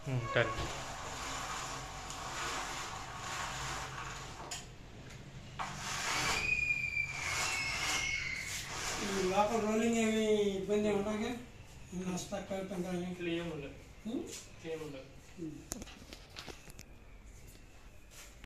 Done. లోపల rolling ఏమి ఇబ్బంది ఉండగా నష్టం కానీ ఏమి ఉండదు.